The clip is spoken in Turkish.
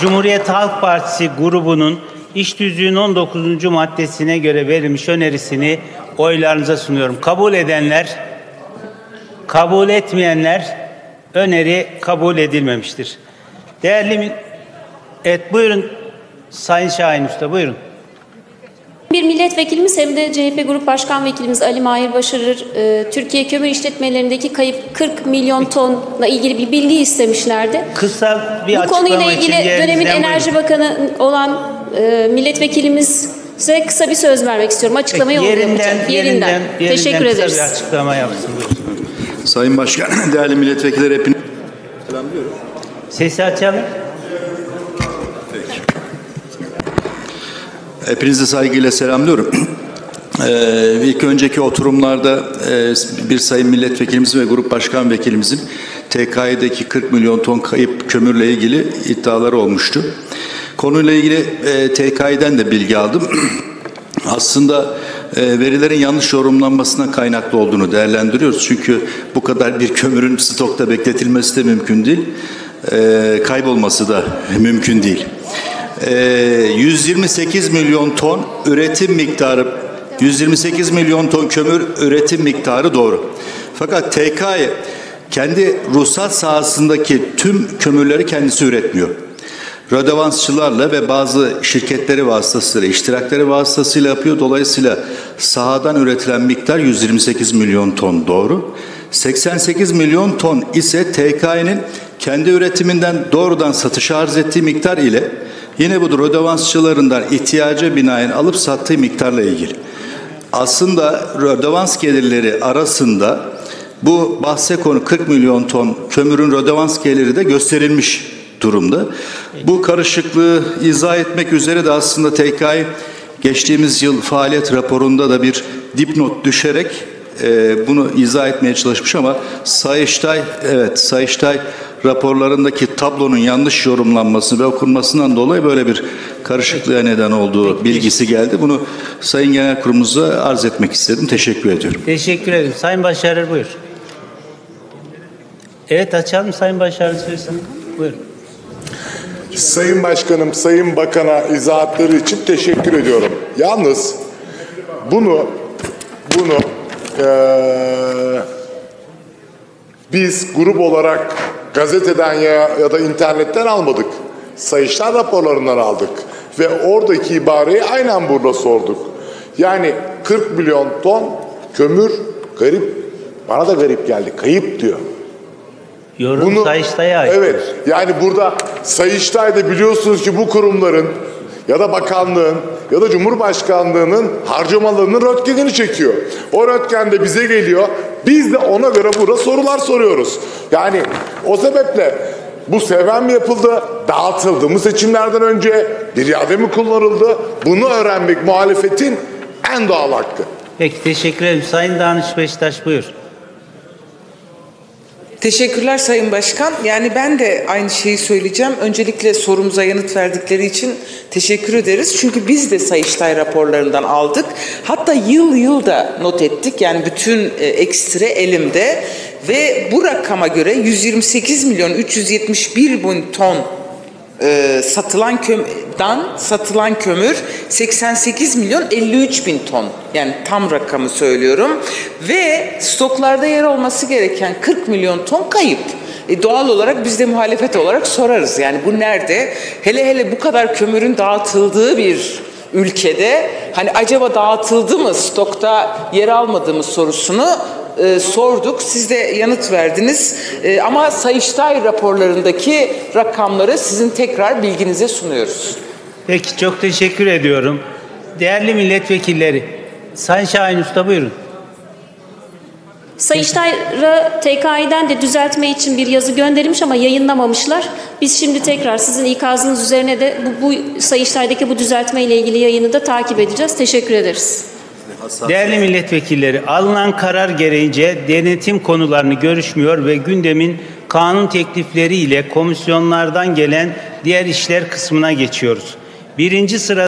Cumhuriyet Halk Partisi grubunun İş Tüzüğü'nün 19. maddesine göre verilmiş önerisini oylarınıza sunuyorum. Kabul edenler, kabul etmeyenler öneri kabul edilmemiştir. Evet, buyurun Sayın Şahin Usta, buyurun. Bir milletvekilimiz hem de CHP Grup Başkan Vekilimiz Ali Mahir Başarır, Türkiye kömür işletmelerindeki kayıp 40 milyon tonla ilgili bir bilgi istemişlerdi. Kısa bir Bu açıklama konuyla ilgili dönemin Enerji Bakanı olan milletvekilimize kısa bir söz vermek istiyorum. Açıklamayı yerinden. Teşekkür ederiz. Kısa bir açıklama yapsın. Sayın Başkan, değerli milletvekilleri, hepinizi selamlıyorum. Sesi açalım. Hepinizi saygıyla selamlıyorum. İlk önceki oturumlarda bir sayın milletvekilimizin ve grup başkan vekilimizin TKİ'deki 40 milyon ton kayıp kömürle ilgili iddiaları olmuştu. Konuyla ilgili TKİ'den de bilgi aldım. Aslında verilerin yanlış yorumlanmasından kaynaklı olduğunu değerlendiriyoruz. Çünkü bu kadar bir kömürün stokta bekletilmesi de mümkün değil. Kaybolması da mümkün değil. 128 milyon ton üretim miktarı, 128 milyon ton kömür üretim miktarı doğru. Fakat TKİ kendi ruhsat sahasındaki tüm kömürleri kendisi üretmiyor. Rödevansçılarla ve bazı şirketleri vasıtasıyla, iştirakleri vasıtasıyla yapıyor. Dolayısıyla sahadan üretilen miktar 128 milyon ton doğru. 88 milyon ton ise TKİ'nin kendi üretiminden doğrudan satışa arz ettiği miktar ile yine bu rödevansçılarından ihtiyaca binaen alıp sattığı miktarla ilgili. Aslında rödevans gelirleri arasında bu bahse konu 40 milyon ton kömürün rödevans geliri de gösterilmiş durumda. Bu karışıklığı izah etmek üzere de aslında TKİ geçtiğimiz yıl faaliyet raporunda da bir dipnot düşerek bunu izah etmeye çalışmış ama Sayıştay raporlarındaki tablonun yanlış yorumlanması ve okunmasından dolayı böyle bir karışıklığa neden olduğu bilgisi geldi. Bunu Sayın Genel Kurulumuza arz etmek istedim. Teşekkür ediyorum. Teşekkür ederim. Sayın Başarır, buyur. Evet, açalım Sayın Başarır sözünü. Buyurun. Sayın Başkanım, Sayın Bakan'a izahatları için teşekkür ediyorum. Yalnız bunu biz grup olarak gazeteden ya da internetten almadık. Sayıştay raporlarından aldık. Ve oradaki ibareyi aynen burada sorduk. Yani 40 milyon ton kömür garip, bana da garip geldi, kayıp diyor. Yorum Sayıştay'a ait. Evet, yani burada Sayıştay'da biliyorsunuz ki bu kurumların ya da bakanlığın ya da Cumhurbaşkanlığının harcamalarının röntgenini çekiyor. O röntgen de bize geliyor. Biz de ona göre burada sorular soruyoruz. Yani o sebeple bu seven mi yapıldı, dağıtıldı mı seçimlerden önce, bir iade mi kullanıldı? Bunu öğrenmek muhalefetin en doğal hakkı. Peki, teşekkür ederim. Sayın Danış Beştaş, buyur. Teşekkürler Sayın Başkan. Yani ben de aynı şeyi söyleyeceğim. Öncelikle sorumuza yanıt verdikleri için teşekkür ederiz. Çünkü biz de Sayıştay raporlarından aldık. Hatta yıl da not ettik. Yani bütün ekstre elimde. Ve bu rakama göre 128 milyon 371 bin ton satılan kömür 88 milyon 53 bin ton, yani tam rakamı söylüyorum, ve stoklarda yer olması gereken 40 milyon ton kayıp. Doğal olarak biz de muhalefet olarak sorarız, yani bu nerede? Hele bu kadar kömürün dağıtıldığı bir ülkede hani acaba dağıtıldı mı, stokta yer almadı mı sorusunu sorduk. Siz de yanıt verdiniz. Ama Sayıştay raporlarındaki rakamları sizin tekrar bilginize sunuyoruz. Peki, çok teşekkür ediyorum. Değerli milletvekilleri, Sayın Şahin Usta, buyurun. Sayıştay'a TKİ'den de düzeltme için bir yazı gönderilmiş ama yayınlamamışlar. Biz şimdi tekrar sizin ikazınız üzerine de bu Sayıştay'daki bu düzeltme ile ilgili yayını da takip edeceğiz. Teşekkür ederiz. Değerli milletvekilleri, alınan karar gereğince denetim konularını görüşmüyor ve gündemin kanun teklifleriyle komisyonlardan gelen diğer işler kısmına geçiyoruz. Birinci sırada